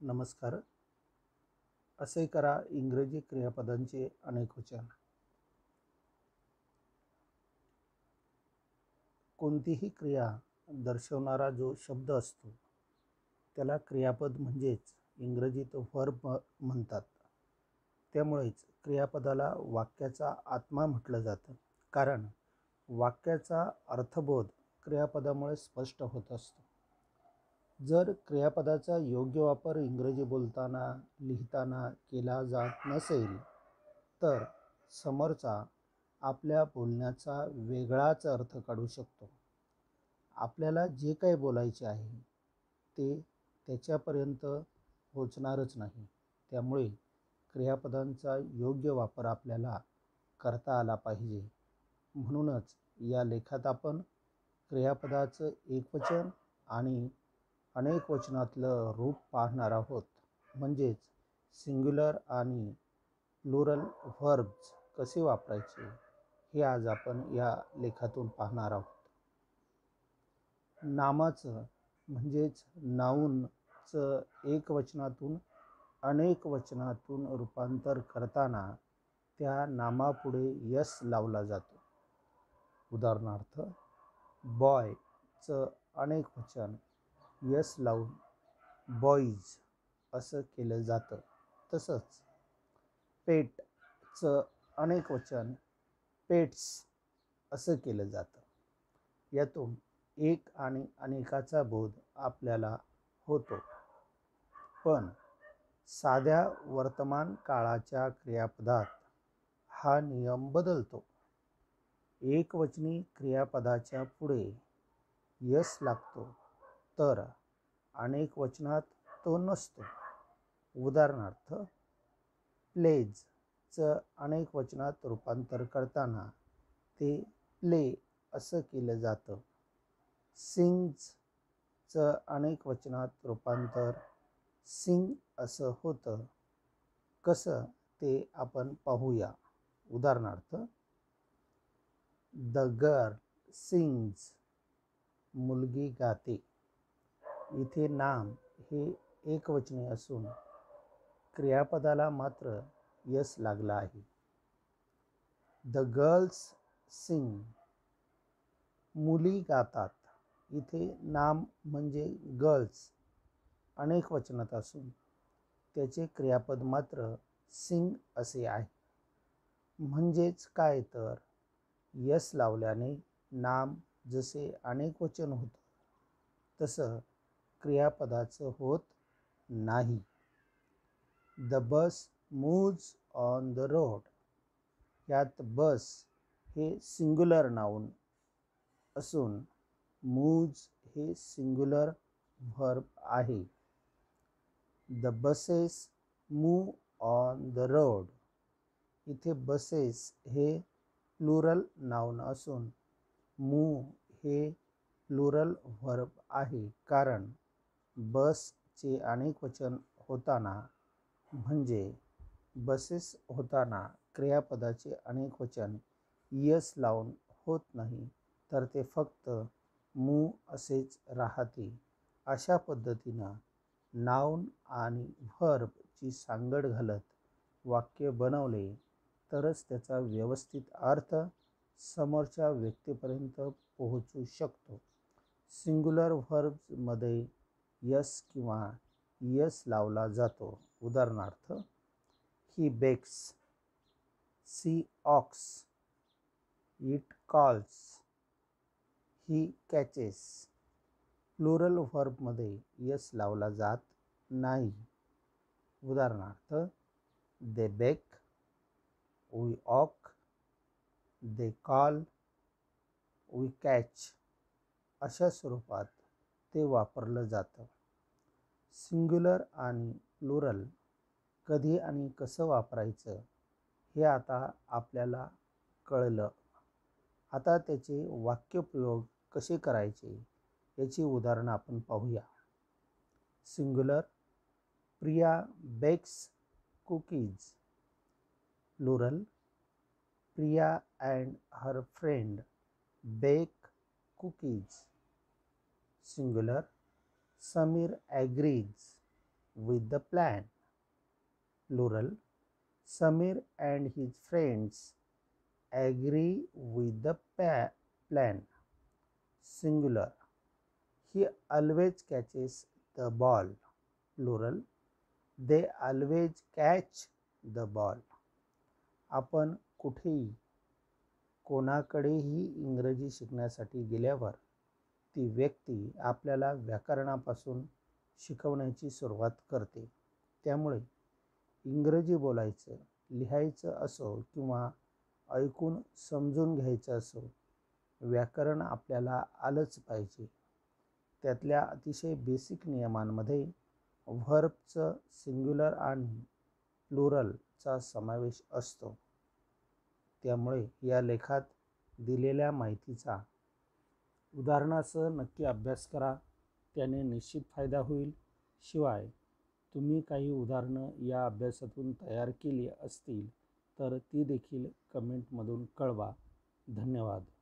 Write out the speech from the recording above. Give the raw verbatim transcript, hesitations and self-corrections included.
नमस्कार. असे करा इंग्रजी क्रियापदांचे अनेकवचन. कोणतीही क्रिया दर्शवणारा जो शब्द असतो त्याला क्रियापद म्हणजेच इंग्रजीत व्हर्ब म्हणतात. त्यामुळेच क्रियापदाला वाक्याचा आत्मा म्हटलं जातं, कारण वाक्याचा अर्थबोध क्रियापदामुळे स्पष्ट होत असतो. जर क्रियापदाचा योग्य वापर इंग्रजी बोलताना लिहिताना केला जात नसेल तर समोरचा आपल्या बोलण्याचा वेगळाच अर्थ काढू शकतो. आपल्याला जे काही बोलायचे आहे ते त्याच्यापर्यंत पोहोचणारच नाही. त्यामुळे क्रियापदांचा योग्य वापर आपल्याला करता आला पाहिजे. म्हणूनच या लेखात आपण क्रियापदाचं एकवचन आणि अनेक वचनातलं रूप पाहणार आहोत, म्हणजेच सिंग्युलर आणि प्लुरल व्हर्ब्स कसे वापरायचे हे आज आपण या लेखातून पाहणार आहोत. नामाचं म्हणजेच नाऊनचं एक वचनातून अनेक वचनातून रूपांतर करताना त्या नामापुढे यस लावला जातो. उदाहरणार्थ, बॉयचं अनेक वचन यस लावून बॉईज असं केलं जातं. तसंच पेटचं अनेक वचन पेट्स असं केलं जातं. यातून एक आणि अनेकाचा बोध आपल्याला होतो. पण साध्या वर्तमान काळाच्या क्रियापदात हा नियम बदलतो. एकवचनी क्रियापदाच्या पुढे यस लागतो तर अनेक वचनात तो नसतो. उदाहरणार्थ, प्लेजचं अनेक वचनात रूपांतर करताना ते प्ले असं केलं जातं. सिंग्सचं अनेक वचनात रूपांतर सिंग असं होतं. कसं ते आपण पाहूया. उदाहरणार्थ, द गर्ल सिंग्स, मुलगी गाते. इथे नाम हे एकवचनी असून क्रियापदाला मात्र यस लागला आहे. द गर्ल्स सिंग, मुली गातात. इथे नाम म्हणजे गर्ल्स अनेक वचनात असून त्याचे क्रियापद मात्र सिंग असे आहे. म्हणजेच काय तर यस लावल्याने नाम जसे अनेक वचन होतं तसं क्रियापदाचं होत नाही. The bus moves on the road. यात बस हे सिंग्युलर नाऊन असून मूव्ज हे सिंग्युलर व्हर्ब आहे. The buses move on the road. इथे बसेस हे प्लुरल नाऊन असून मूव्ह हे प्लुरल व्हर्ब आहे, कारण बसचे अनेक वचन होताना म्हणजे बसेस होताना क्रियापदाचे अनेक वचन यस लावून होत नाही, तर ते फक्त मूव्ह असेच राहते. अशा पद्धतीनं नाऊन आणि व्हर्बची सांगड घालत वाक्य बनवले तरच त्याचा व्यवस्थित अर्थ समोरच्या व्यक्तीपर्यंत पोहोचू शकतो. सिंग्युलर व्हर्ब्समध्ये यस किंवा यस लावला जातो. उदाहरणार्थ, he bakes, she asks, it calls, he catches. Plural व्हर्बमध्ये यस लावला जात नाही. उदाहरणार्थ, they bake, we ask, they call, we catch अशा स्वरूपात ते वापरलं जातं. सिंग्युलर आणि प्लुरल कधी आणि कसं वापरायचं हे आता आपल्याला कळलं. आता त्याचे वाक्यप्रयोग कसे करायचे याची उदाहरणं आपण पाहूया. Singular, Priya bakes cookies. Plural, Priya and her friend bake cookies. Singular, Samir agrees. with the plan. Plural. Samir and his friends agree with the pa- plan. Singular. He always catches the ball. Plural. They always catch the ball. आपण कुठेही कोणाकडेही इंग्रजी शिकण्यासाठी गेल्यावर ती व्यक्ती आपल्याला व्याकरणापासून शिकवण्याची सुरुवात करते. त्यामुळे इंग्रजी बोलायचं, लिहायचं असो किंवा ऐकून समजून घ्यायचं असो, व्याकरण आपल्याला आलंच पाहिजे. त्यातल्या अतिशय बेसिक नियमांमध्ये व्हर्बचं सिंग्युलर आणि प्लुरलचा समावेश असतो. त्यामुळे या लेखात दिलेल्या माहितीचा उदाहरणासह नक्की अभ्यास करा. त्याने निश्चित फायदा होईल. शिवाय तुम्ही काही उदाहरणं या अभ्यासातून तयार केली असतील तर ती देखील कमेंटमधून कळवा. धन्यवाद.